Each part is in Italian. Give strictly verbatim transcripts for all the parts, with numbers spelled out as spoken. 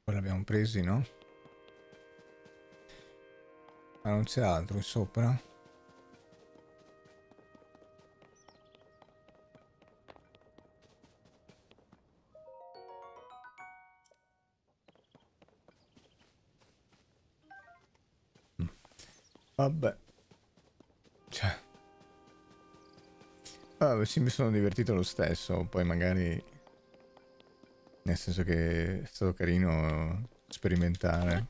Poi l'abbiamo presi, no? Ma non c'è altro qui sopra? Mm. Vabbè. Cioè. Vabbè, sì, mi sono divertito lo stesso. Poi magari... Nel senso che è stato carino sperimentare.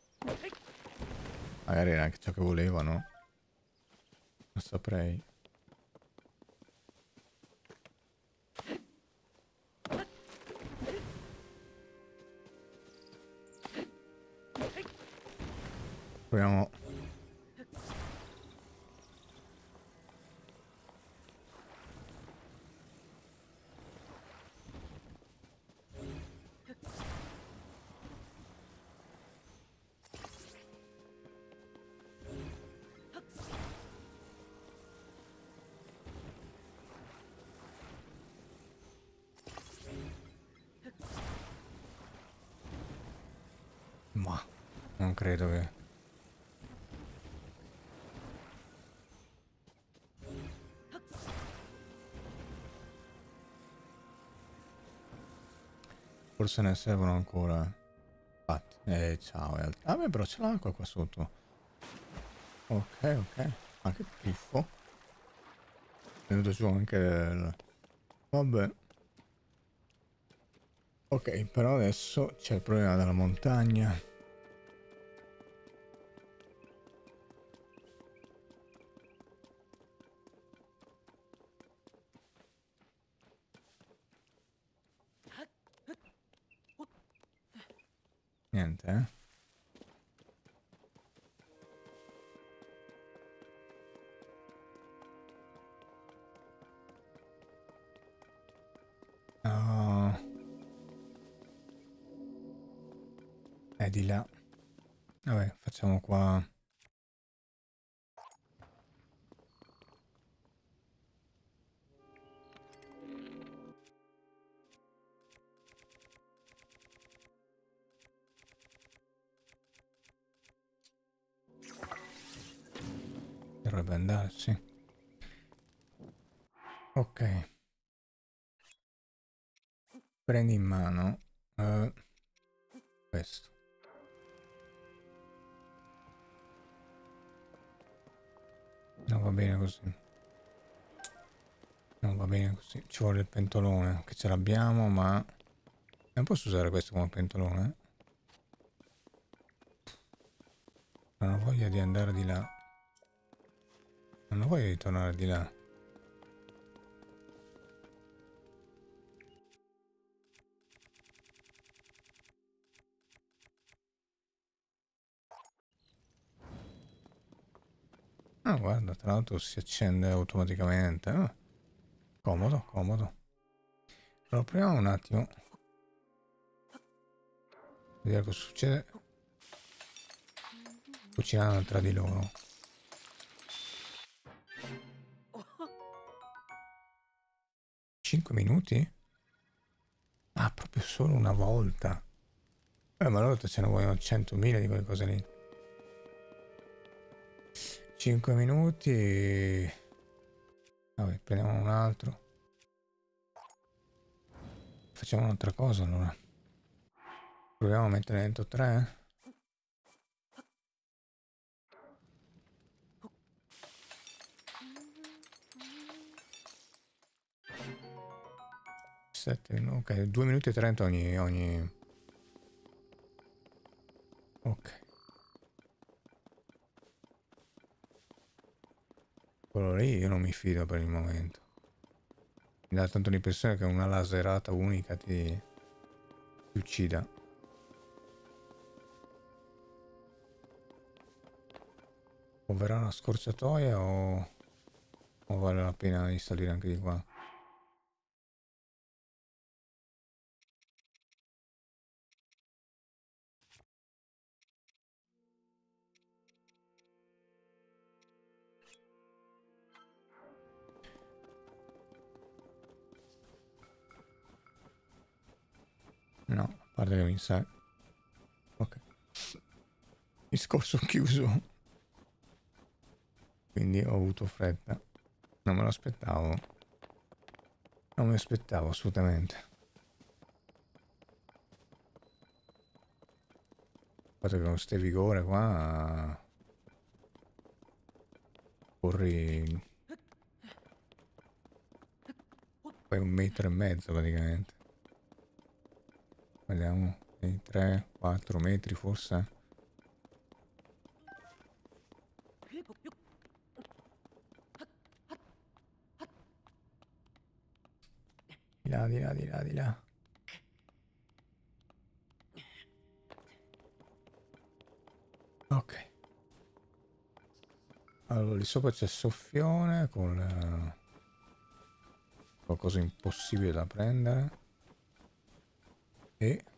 Magari era anche ciò che volevo, no? Non saprei. Proviamo. Ma non credo che... Forse ne servono ancora. Infatti. Eh, ciao. eh. Ah, beh, però c'è l'acqua qua sotto. Ok, ok. Ma che puffo. È venuto giù anche il... Vabbè. Ok, però adesso c'è il problema della montagna. Niente, eh? No. È di là. Vabbè, facciamo qua. Dovrebbe andare, sì. Ok. Prendi in mano uh, questo. Non va bene così. Non va bene così. Ci vuole il pentolone, che ce l'abbiamo, ma... Non posso usare questo come pentolone? Non ho voglia di andare di là. Non ho voglia di tornare di là. Ah, guarda, tra l'altro si accende automaticamente. Ah, comodo, comodo. Allora, proviamo un attimo. Vedere cosa succede. Cucinando tra di loro. cinque minuti? Ah, proprio solo una volta. Eh, ma allora ce ne vogliono centomila di quelle cose lì. cinque minuti. Vabbè, prendiamo un altro. Facciamo un'altra cosa allora. Proviamo a mettere dentro tre. sette minuti. Ok, due minuti e trenta ogni, ogni... Ok. Quello lì io non mi fido per il momento. Mi dà tanto l'impressione che una laserata unica ti, ti uccida. O verrà una scorciatoia o... o vale la pena di salire anche di qua? No, a parte che mi sa... Discorso chiuso. Quindi ho avuto fretta. Non me lo aspettavo. Non me lo aspettavo assolutamente. Fatto che con ste vigore qua corri poi un metro e mezzo praticamente. Vediamo, tre quattro metri forse. Di là, di là, di là, di là. Ok. Allora, lì sopra c'è il soffione con le... qualcosa impossibile da prendere. E...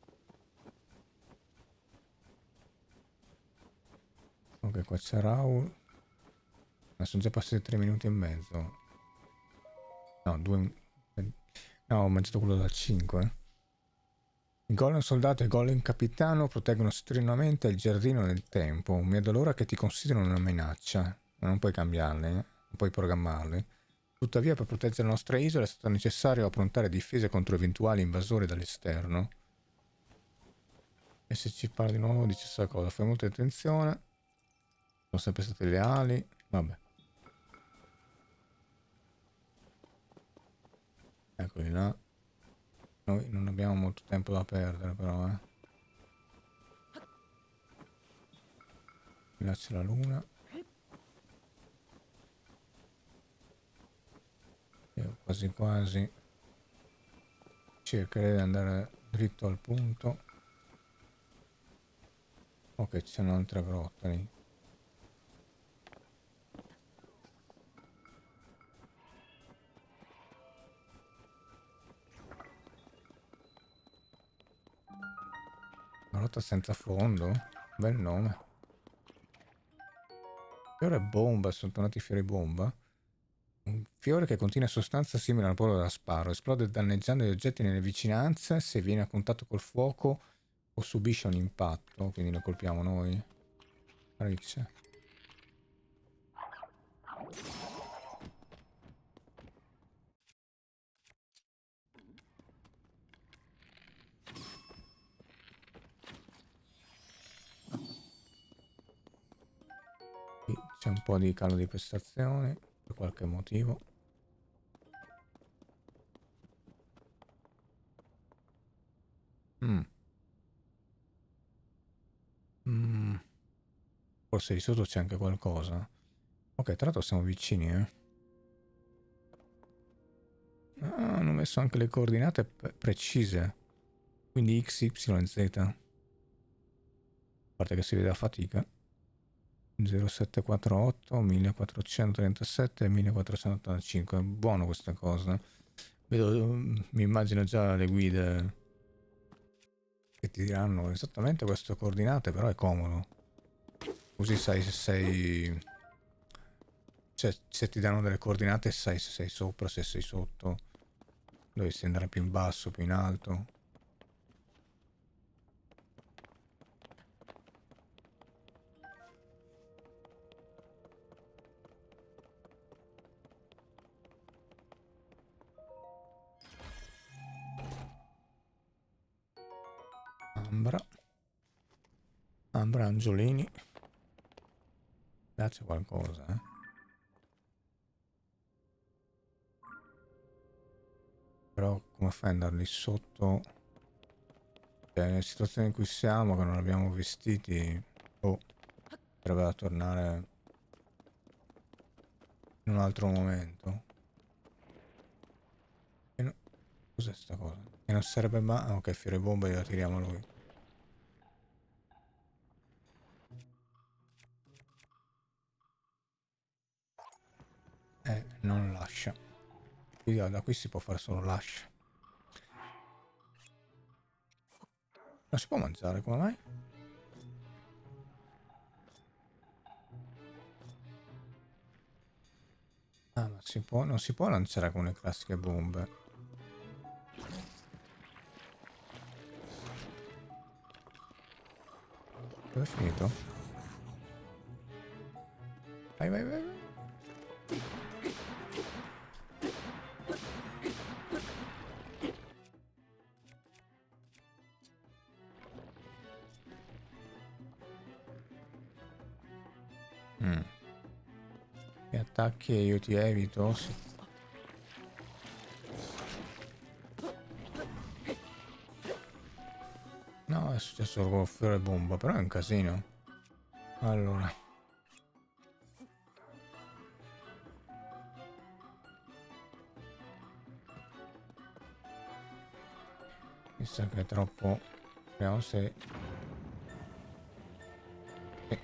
ok, qua c'è Raul. Ma sono già passati tre minuti e mezzo. No, due... no, ho mangiato quello da cinque. I golem soldato e i golem capitano proteggono strenuamente il giardino nel tempo. Mi è d'allora che ti considerano una minaccia. Ma non puoi cambiarli, eh? Non puoi programmarli. Tuttavia, per proteggere la nostra isola è stato necessario approntare difese contro eventuali invasori dall'esterno. E se ci parla di nuovo dice questa cosa. Fai molta attenzione. Sono sempre state leali. Vabbè. Eccoli là. Noi non abbiamo molto tempo da perdere però, eh. Là c'è la luna. Io quasi quasi cercherei di andare dritto al punto. Ok, c'è un'altra grotta lì. Grotta senza fondo? Bel nome. Fiore bomba, sono tornati fiori bomba. Un fiore che contiene sostanza simile alla polvere da sparo. Esplode danneggiando gli oggetti nelle vicinanze se viene a contatto col fuoco o subisce un impatto. Quindi lo colpiamo noi. Ricce. C'è un po' di calo di prestazioni per qualche motivo. Mm. Mm. Forse di sotto c'è anche qualcosa. Ok, tra l'altro siamo vicini, eh. Ah, hanno messo anche le coordinate precise. Quindi X, Y, Z. A parte che si vede a fatica. zero sette quattro otto, millequattrocentotrentasette e millequattrocentottantacinque. Buono questa cosa. Vedo, mi immagino già le guide che ti diranno esattamente queste coordinate, però è comodo. Così sai se sei... cioè, se ti danno delle coordinate sai se sei sopra, se sei sotto. Dovresti andare più in basso, più in alto. Ambra. Ambra Angiolini. Là c'è qualcosa, eh. Però come fai ad andarli sotto? Cioè, nella situazione in cui siamo, che non abbiamo vestiti, oh, potrebbe tornare in un altro momento. E no... cos'è sta cosa? E non sarebbe mai... ah, ok, fiore bomba e la tiriamo a lui. Eh, non lascia. Quindi da qui si può fare solo lascia. Non si può mangiare, come mai? Ah, ma si può, non si può lanciare con le classiche bombe. Dove è finito? Vai, vai, vai, vai. Mm. Mi attacchi e io ti evito? Sì. No, è successo con il fiore bomba, però è un casino. Allora. Mi sa che è troppo... Vediamo se... Sì.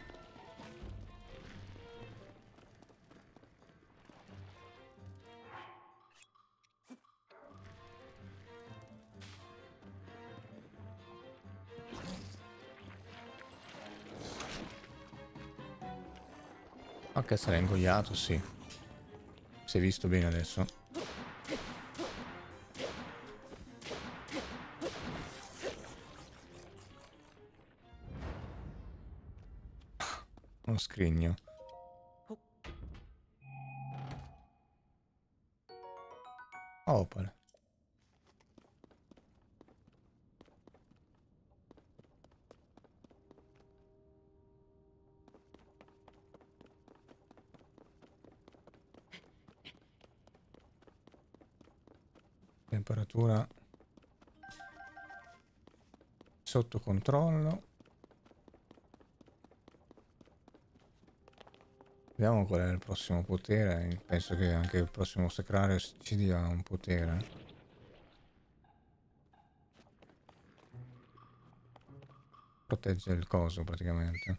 Ok, sarà ingoiato, sì. Si è visto bene adesso. Uno scrigno. Opale. Temperatura sotto controllo. Vediamo qual è il prossimo potere. Penso che anche il prossimo sacrario ci dia un potere. Protegge il coso praticamente.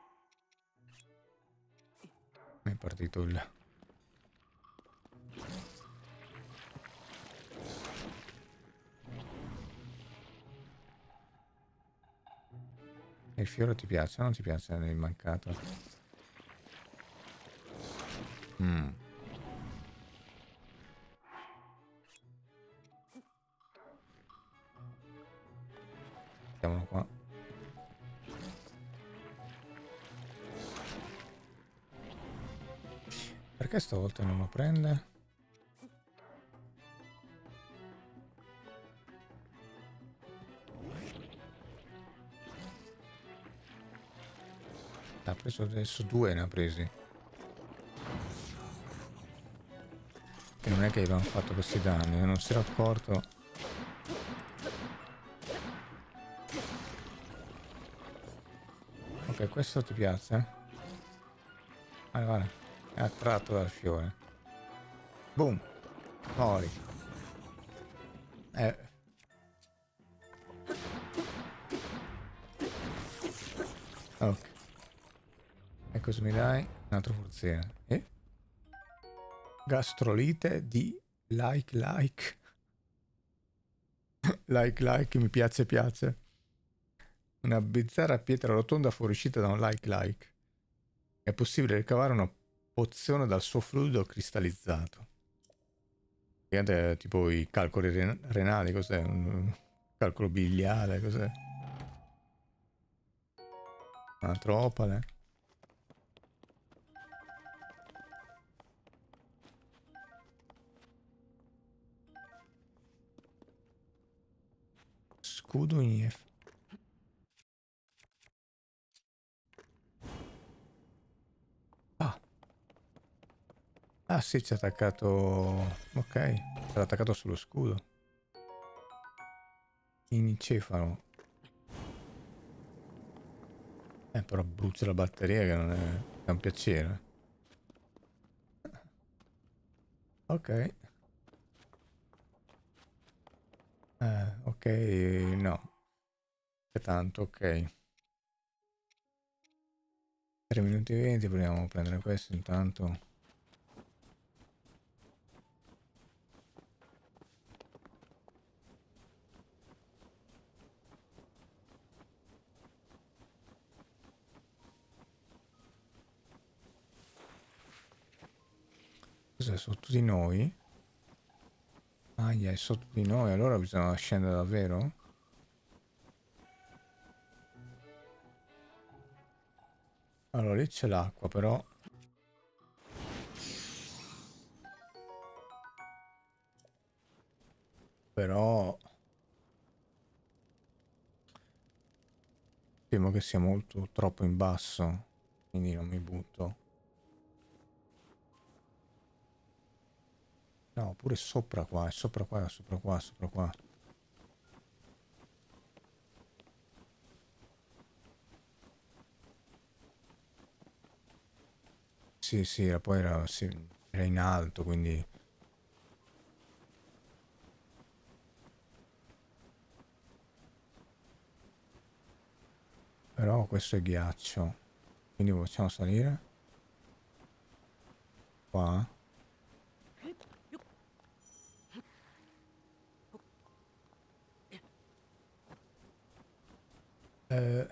È partito il... Il fiore ti piace o non ti piace il mancato? Mm. Mettiamolo qua. Perché stavolta non lo prende? Ha preso adesso due, ne ha presi. E non è che avevano fatto questi danni, non si era accorto. Ok, questo ti piace? Vale, vale. È attratto dal fiore. Boom. Mori. Eh. Ok. E cosa mi dai? Un altro forziere. E? Gastrolite di like like. Like like, mi piace piace. Una bizzarra pietra rotonda fuoriuscita da un like like. È possibile ricavare una pozione dal suo fluido cristallizzato. È tipo i calcoli ren renali, cos'è? Un calcolo biliare, cos'è? Un altro opale. Scudo in F. Ah. Ah sì, ci ha attaccato... Ok, ci ha attaccato sullo scudo. In cefalo. Eh, però brucia la batteria che non è, è un piacere. Ok. Eh, ok, no. È tanto, ok. tre minuti e venti, proviamo a prendere questo intanto. Cos'è sotto di noi? Ah, è sotto di noi, allora bisogna scendere davvero? Allora, lì c'è l'acqua, però... Però... Temo che sia molto troppo in basso, quindi non mi butto. No, pure sopra qua, è sopra qua, sopra qua, sopra qua. Sì, sì, era- poi era, sì, era in alto, quindi... Però questo è ghiaccio. Quindi possiamo salire? Qua? Eh,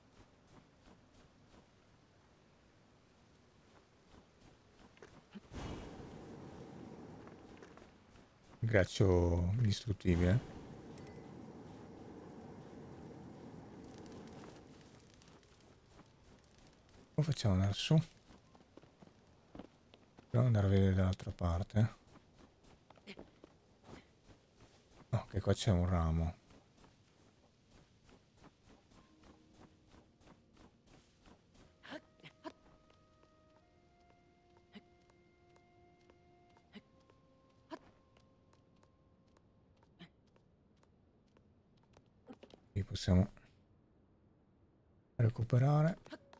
ghiaccio indistruttibile. Come facciamo ad andare su? Dobbiamo andare a vedere dall'altra parte. Ok, qua c'è un ramo. Qui possiamo recuperare.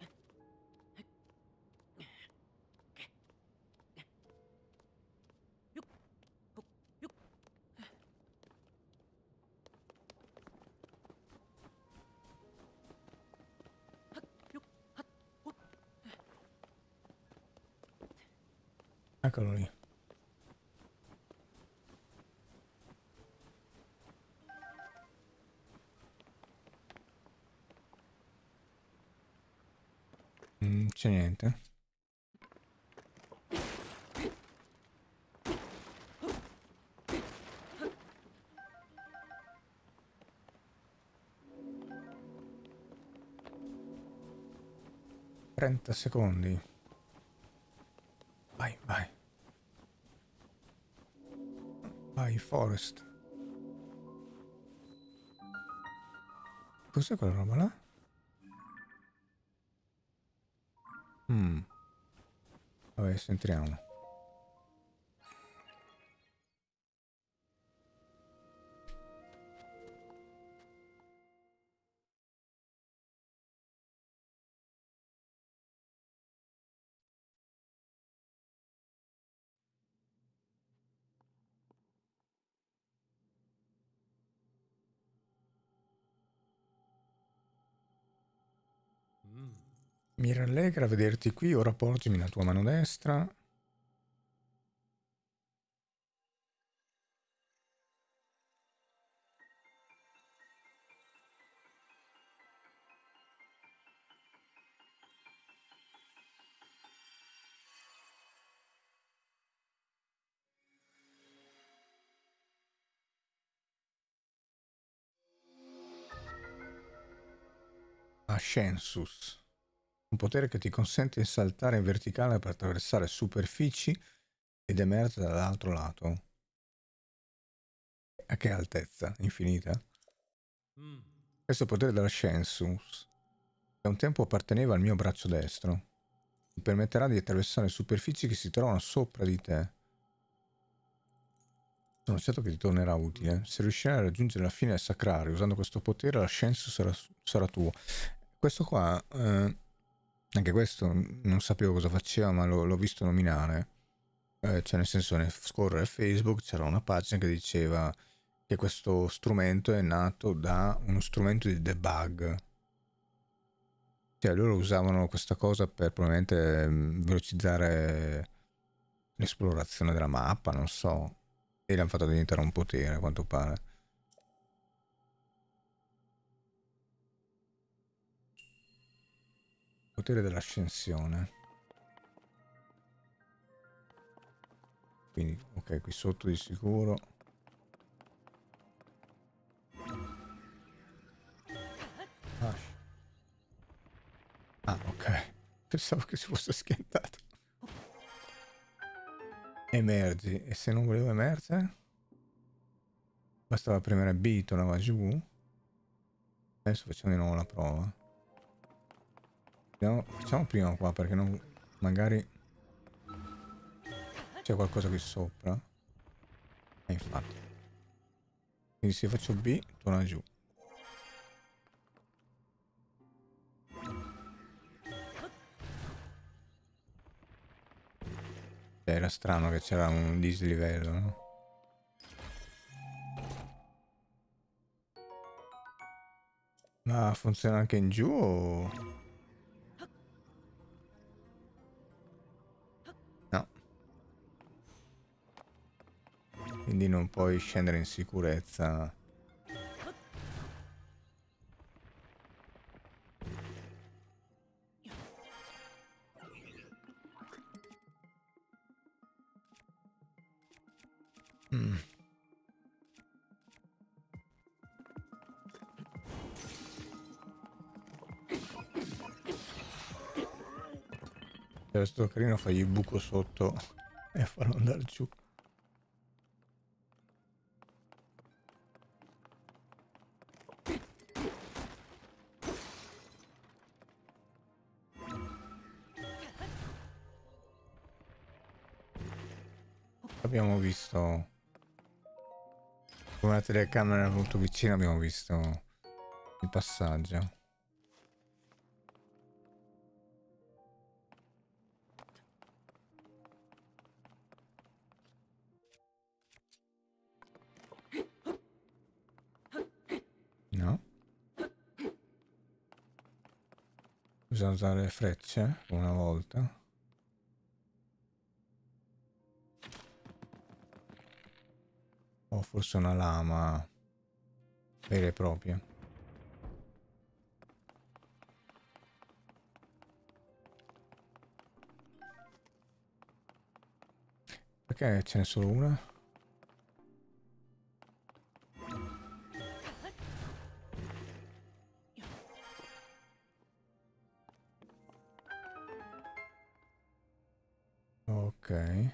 Eccolo lì. Non c'è niente. trenta secondi. Vai, vai. Vai, Forest. Cos'è quella roba là? Mm. Vabbè, entriamo. Mi rallegra vederti qui, ora porgimi la tua mano destra. Ascensus. Un potere che ti consente di saltare in verticale per attraversare superfici ed emergere dall'altro lato. A che altezza? Infinita? Questo potere dell'Ascensus, che un tempo apparteneva al mio braccio destro, ti permetterà di attraversare superfici che si trovano sopra di te. Sono certo che ti tornerà utile. Se riuscirai a raggiungere la fine del sacrario usando questo potere, l'Ascensus sarà, sarà tuo. Questo qua, eh, anche questo non sapevo cosa faceva, ma l'ho visto nominare. Eh, cioè, nel senso, nel scorrere Facebook c'era una pagina che diceva che questo strumento è nato da uno strumento di debug. Cioè, loro usavano questa cosa per probabilmente mh, velocizzare l'esplorazione della mappa, non so. E l'hanno fatto diventare un potere, a quanto pare. Potere dell'ascensione. Quindi, ok, qui sotto di sicuro. Ah, ah ok. Pensavo che si fosse schiantato. Emergi. E se non volevo emergere? Bastava premere B, tornava giù. Adesso facciamo di nuovo la prova. Andiamo, facciamo prima qua perché non, magari c'è qualcosa qui sopra. E infatti. Quindi se faccio B, torna giù. Era strano che c'era un dislivello, no? Ma funziona anche in giù o... No. Quindi non puoi scendere in sicurezza. Mm. È stato carino fargli il buco sotto e farlo andare giù. Abbiamo visto con una telecamera molto vicina, abbiamo visto il passaggio. No? Bisogna usare le frecce una volta. O forse una lama vera e propria. Perché ce n'è solo una? Ok.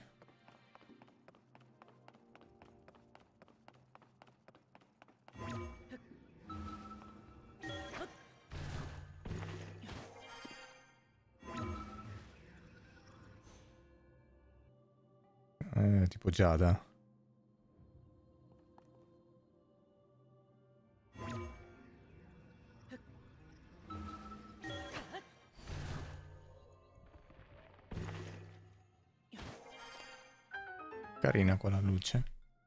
Eh, tipo Giada. Carina quella luce.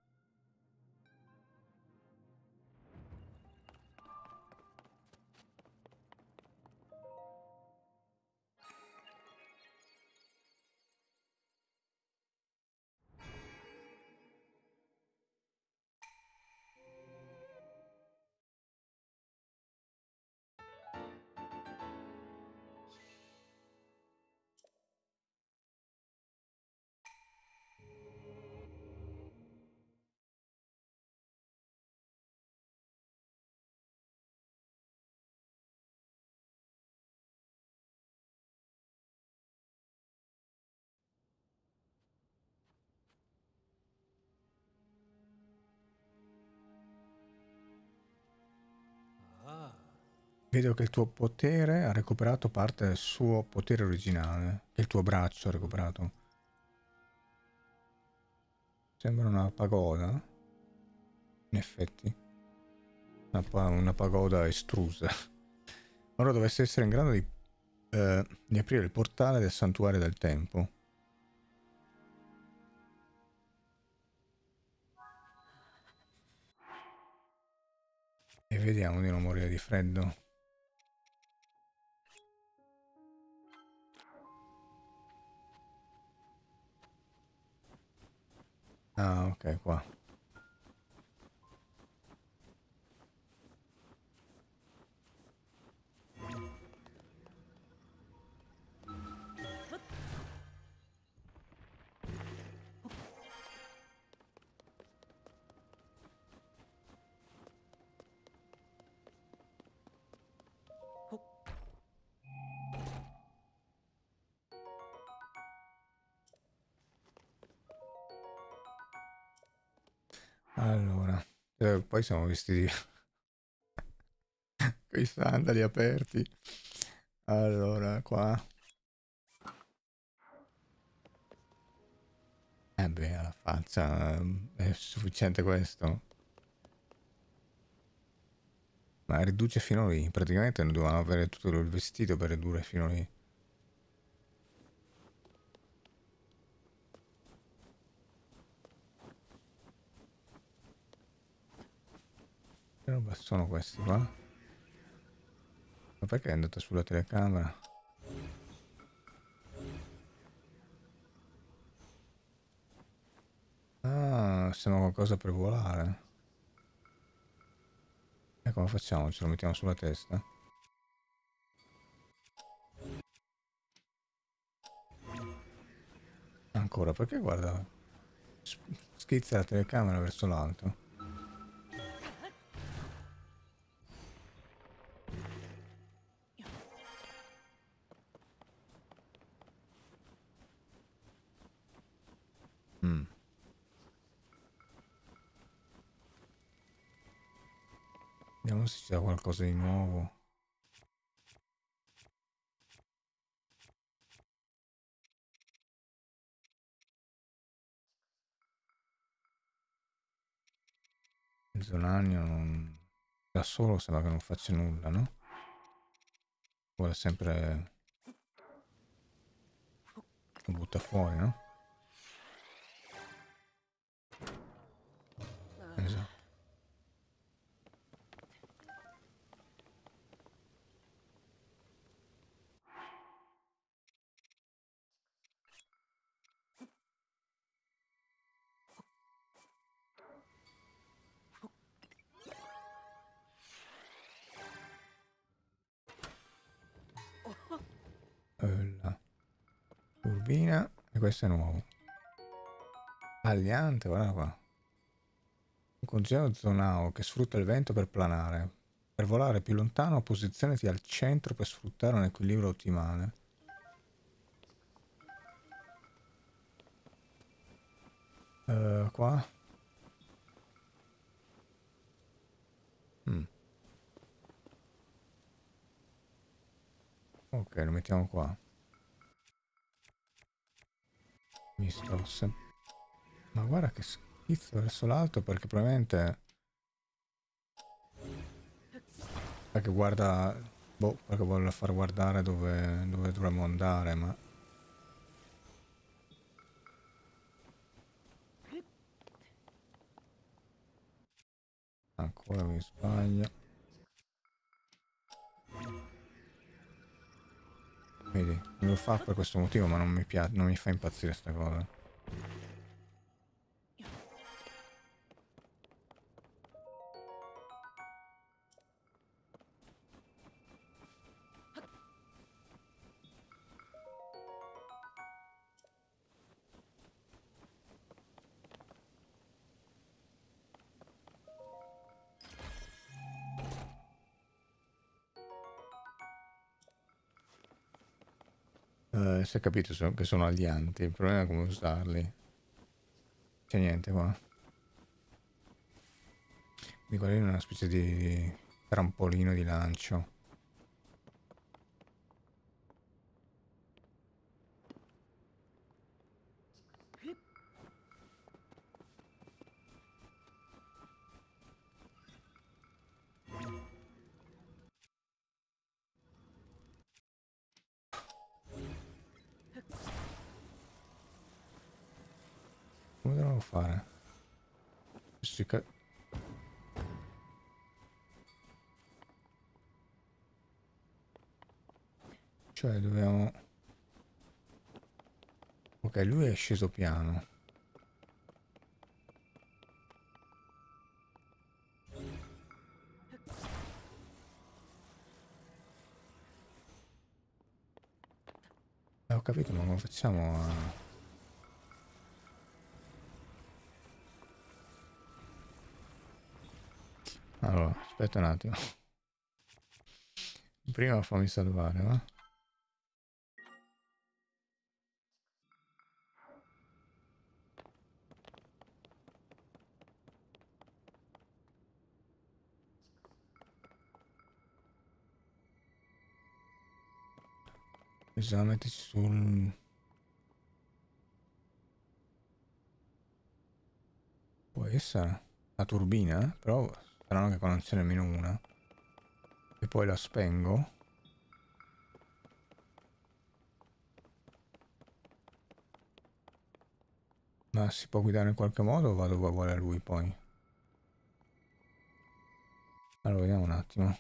Vedo che il tuo potere ha recuperato parte del suo potere originale. Che il tuo braccio ha recuperato. Sembra una pagoda. In effetti. Una, pa una pagoda estrusa. Ora dovresti essere in grado di, eh, di aprire il portale del santuario del tempo. E vediamo di non morire di freddo. Ah, ok, qua. Allora, eh, poi siamo vestiti con i sandali aperti. Allora, qua. Eh beh, alla faccia ehm, è sufficiente questo. Ma riduce fino lì. Praticamente non dovevano avere tutto il vestito per ridurre fino lì. Che roba sono questi qua? Ma perché è andata sulla telecamera? Ah, sembra qualcosa per volare. E come facciamo? Ce lo mettiamo sulla testa? Ancora, perché guarda, s- schizza la telecamera verso l'alto. Mm. Vediamo se c'è qualcosa di nuovo. Il Zolanio non... da solo sembra che non faccia nulla, no? Vuole sempre... lo butta fuori, no? Esatto. Eh, la turbina e questo è nuovo. Aliante, guarda qua. Un congelo zonao che sfrutta il vento per planare. Per volare più lontano, posizionati al centro per sfruttare un equilibrio ottimale. Uh, qua. Mm. Ok, lo mettiamo qua. Mi sto sempre... Ma guarda che schizzo verso l'alto perché probabilmente... Perché guarda... Boh, perché vuole far guardare dove, dove dovremmo andare, ma... Ancora mi sbaglio. Vedi, non lo fa per questo motivo, ma non mi piace, non mi fa impazzire sta cosa. Eh, si è capito so- che sono alianti, il problema è come usarli. C'è niente qua. Di quello è una specie di, di trampolino di lancio. Come devo fare? Si ca- cioè dobbiamo... Ok, lui è sceso piano. Eh, ho capito, ma come facciamo a... Allora, aspetta un attimo. Prima fammi salvare, va? Bisogna metterci sul... Può essere la turbina, però strano che qua non c'è nemmeno una. E poi la spengo. Ma si può guidare in qualche modo o vado dove vuole lui poi? Allora vediamo un attimo.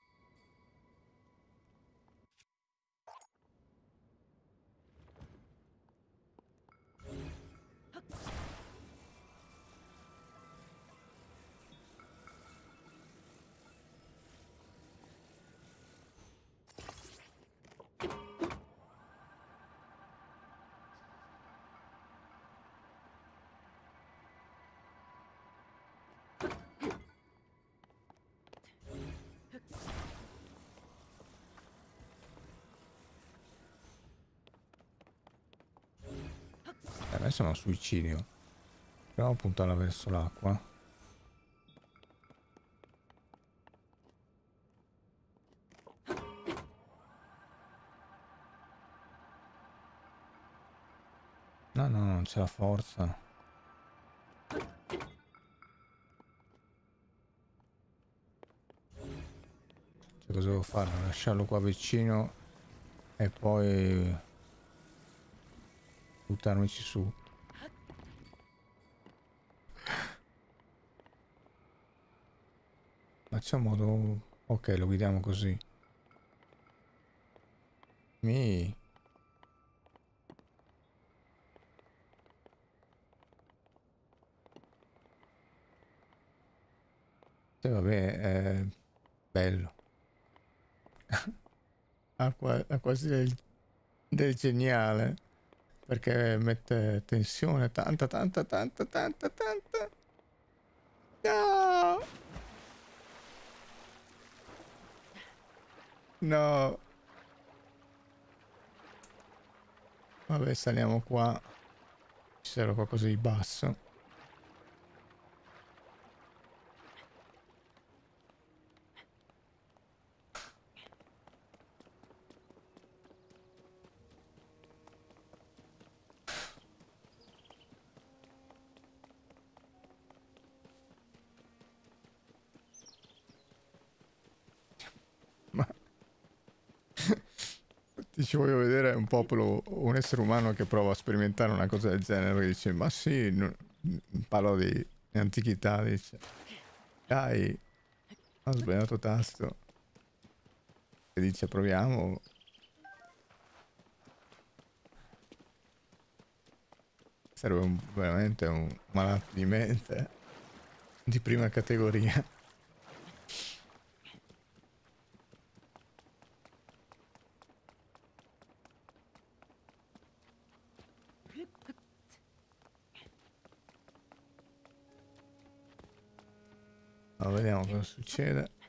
Eh, adesso è un suicidio. Proviamo a puntarla verso l'acqua. No, no, non c'è la forza. Cioè, cosa devo fare? Lasciarlo qua vicino e poi buttarmici su. Ma c'è un modo... Ok, lo guidiamo così. Mi... Sì, vabbè, è bello. Ha, qua- ha quasi del, del geniale. Perché mette tensione, tanta, tanta, tanta, tanta, tanta. No! No! Vabbè, saliamo qua. Ci sarà qualcosa di basso. Ma ti ci voglio vedere un popolo, un essere umano che prova a sperimentare una cosa del genere. Perché dice, ma sì, no- parlo di antichità, dice. Dai, ho sbagliato tasto. E dice, proviamo. Serve un- veramente un malato di mente di prima categoria. Ma vediamo cosa succede.